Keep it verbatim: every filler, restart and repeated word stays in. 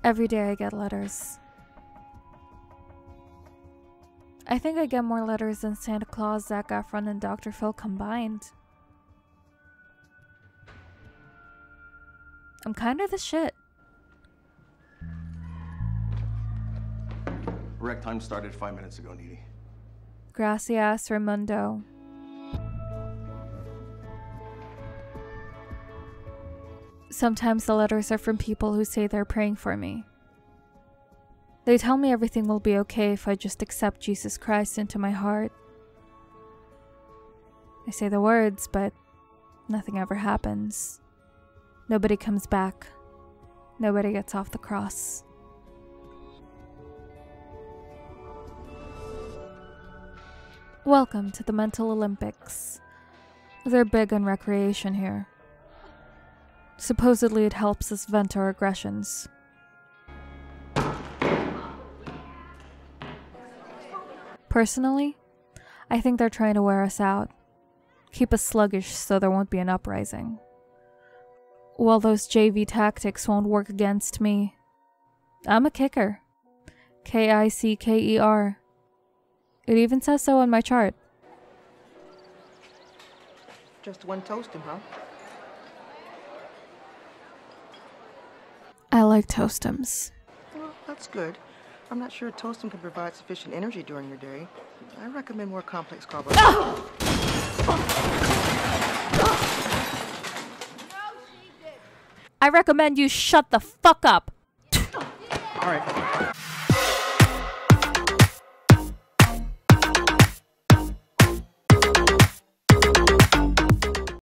Every day I get letters. I think I get more letters than Santa Claus, Zac Efron, and Doctor Phil combined. I'm kinda the shit. Rec time started five minutes ago, Needy. Gracias, Raimundo. Sometimes the letters are from people who say they're praying for me. They tell me everything will be okay if I just accept Jesus Christ into my heart. I say the words, but nothing ever happens. Nobody comes back. Nobody gets off the cross. Welcome to the Mental Olympics. They're big on recreation here. Supposedly it helps us vent our aggressions. Personally, I think they're trying to wear us out. Keep us sluggish so there won't be an uprising. While those J V tactics won't work against me, I'm a kicker. K I C K E R. It even says so on my chart. Just one toasting, huh? I like Toastums. Well, that's good. I'm not sure Toastum can provide sufficient energy during your day. I recommend more complex carbohydrates. I recommend you shut the fuck up. All right.